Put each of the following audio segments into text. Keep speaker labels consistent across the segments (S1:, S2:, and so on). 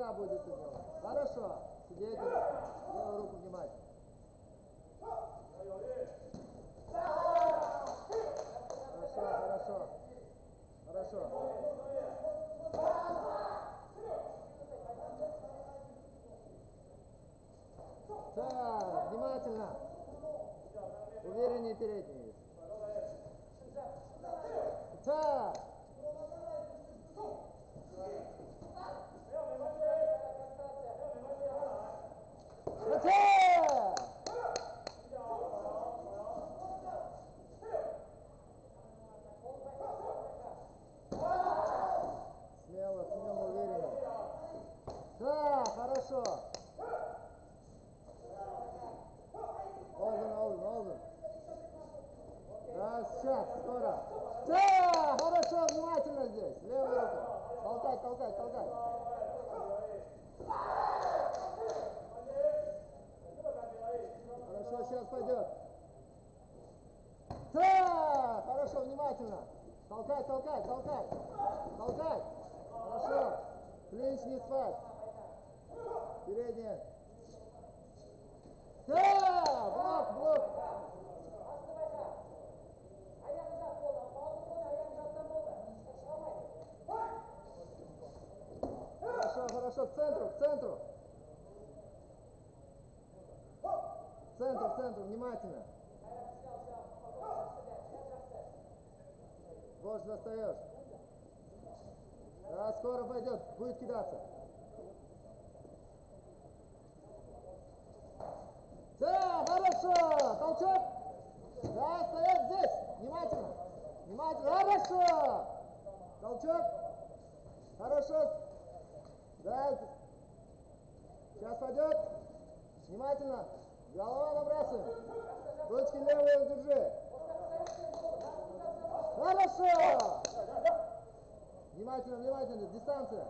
S1: всегда будет у него. Хорошо. Сидите. Левую руку внимательно. Хорошо. Так, внимательно. Увереннее передние. Так. Смело, уверенно. Да, хорошо. Олден. Да, сейчас, скоро. Да, хорошо, внимательно здесь. Левую руку. Толкать. Хорошо, сейчас пойдет. Да, хорошо, внимательно. Толкать. Хорошо. Клинч не спать. Передняя. Да, блок. Хорошо, к центру. Центру, внимательно. Больше достаешь. Да, скоро пойдет, будет кидаться. Да, хорошо, толчок. Да, стоять здесь, внимательно. Хорошо. Толчок. Хорошо. Да. Сейчас пойдет. Внимательно. Голова набрасываем. Ручки левые держи. Хорошо. Внимательно. Дистанция.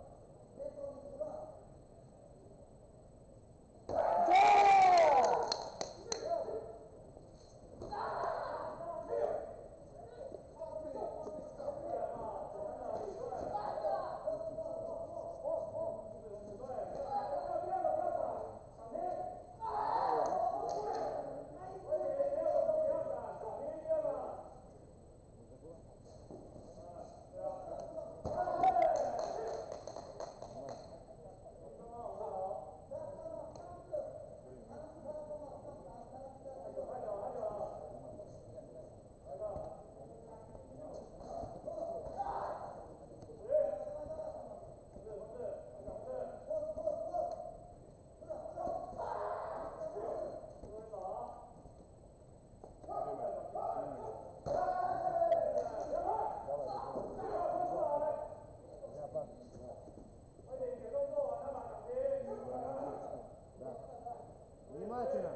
S1: Внимательно.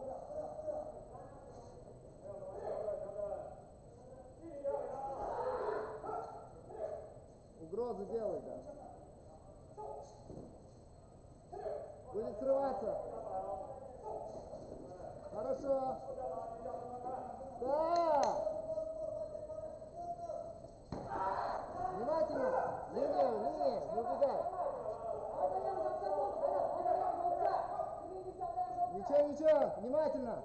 S1: Угрозы делай, да. Будет срываться. Хорошо. Да. Внимательно. Линия, не убегай. Ничего, внимательно.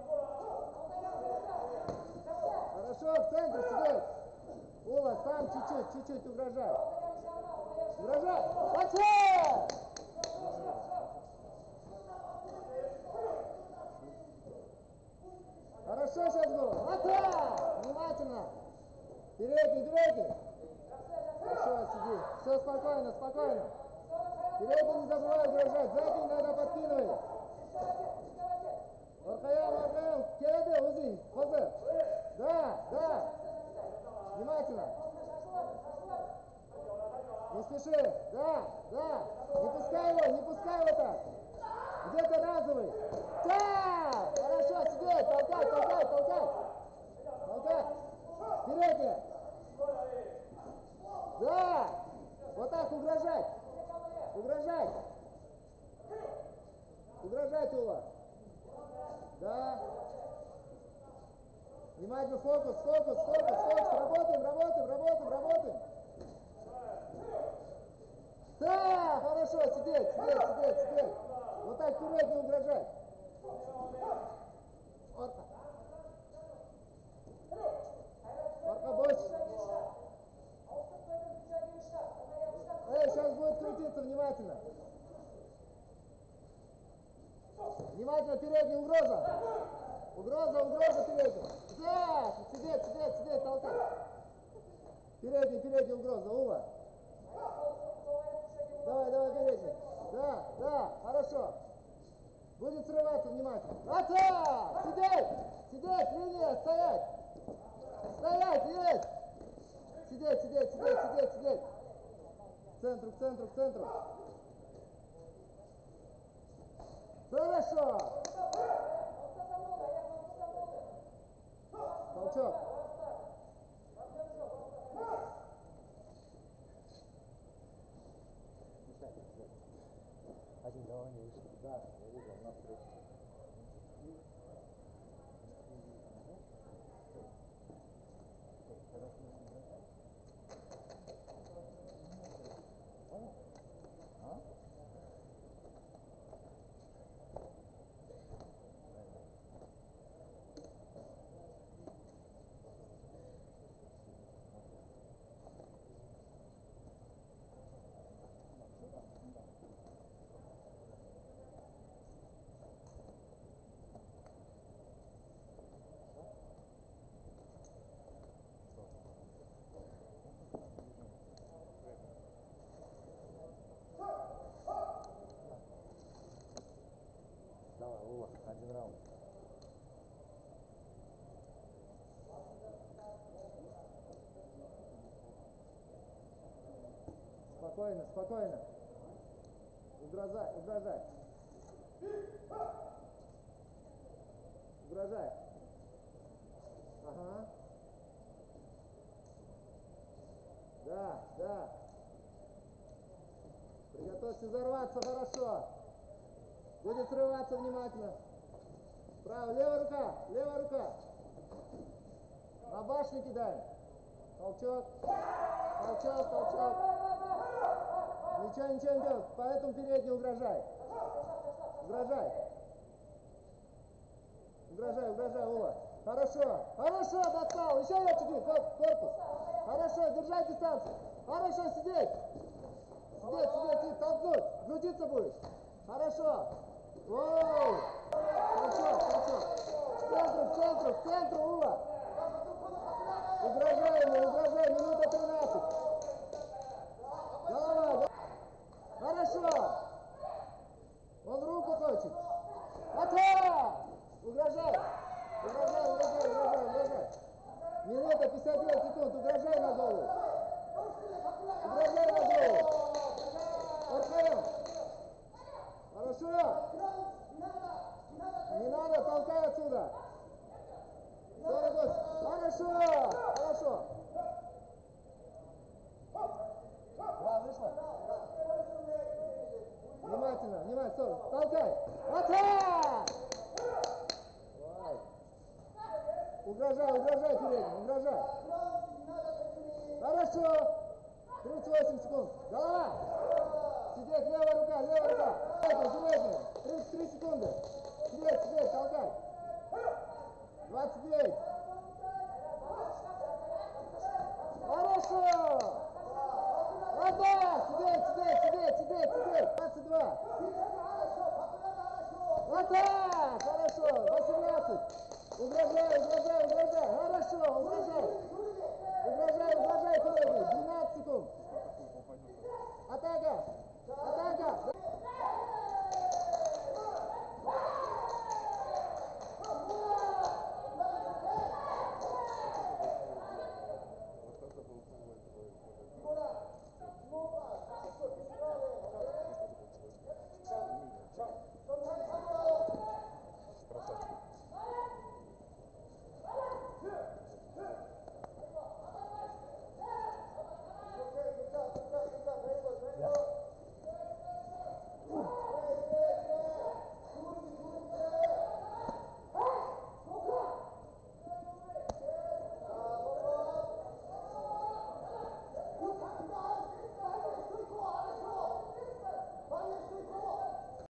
S1: Хорошо, в центре сидеть. Ула, сам чуть-чуть угрожай. Хватит! Хорошо сейчас было. Хватит! Внимательно. Передний. Хорошо, сиди. Все спокойно. Передний не забывай угрожать. Задний надо подкидывать. Аркаям, келеди, o'zing, hozir. Да. Внимательно. Не спеши. Да. Не пускай его так. Где-то разовый. Да! Хорошо, сидеть. Толкай. Передняя. Да! Вот так угрожать. Угрожать, Ула. Да. Внимательно, фокус. Работаем. Да, хорошо, сидеть, сидеть, сидеть, сидеть. Вот так вперед не угрожать. Вот так. Марка больше. Сейчас будет крутиться, внимательно. Внимательно, передняя угроза. Угроза, угроза передняя. Да, сидеть, сидеть, сидеть, толкай. Передняя угроза, Ула. Давай, давай, передний. Да, да, хорошо. Будет срываться, внимательно. Отца! Сидеть! Сидеть, линия, стоять! Стоять, есть! Сидеть, сидеть, сидеть, сидеть, сидеть. К центру, к центру, к центру. Хорошо! Толчок.
S2: Один голова не вышел.
S1: Да, я видел, на встрече.
S2: Давай, Ула, один раунд.
S1: Спокойно, спокойно. Угрожай, угрожай. Угрожай. Ага. Да, да. Приготовься взорваться, хорошо. Будет срываться внимательно. Право, левая рука, левая рука. На башню кидай. Толчок. Толчок, толчок. Ничего, ничего не делай. Поэтому передний угрожай. Угрожай. Угрожай, угрожай, Ула. Хорошо, хорошо, достал. Еще очки, корпус. Хорошо, держай дистанцию. Хорошо, сидеть. Сидеть, сидеть, сидеть, толкнуть. Крутиться будешь. Хорошо. Воу. Толчок, толчок. К центру, к центру, Ула. Угрожай ему, угрожай. Минута 13. Голова, да? Хорошо. Он руку хочет. Ата! Угрожай. Угрожай, угрожай, угрожай, угрожай. Минута 59 секунд. Угрожай на голову. Угрожай на голову. РПМ. Хорошо. Не надо, толкай отсюда. 48. Хорошо. Хорошо. Да, вышло. Внимательно, внимательно. Толкай. Ата! Угрожай, угрожай передним, угрожай. Хорошо. 38 секунд. Голова. Сидеть, левая рука, левая рука. Передняя. 33 секунды. Сидеть, сидеть, толкай. 29. Хорошо. Вода. Сидеть, сидеть, сидеть, сидеть, сидеть. 22. Вода. Хорошо. 18. Угрожай, угрожай, угрожай. Хорошо, угрожай. Угрожай, угрожай, передний. 12 секунд. Атака. Атака.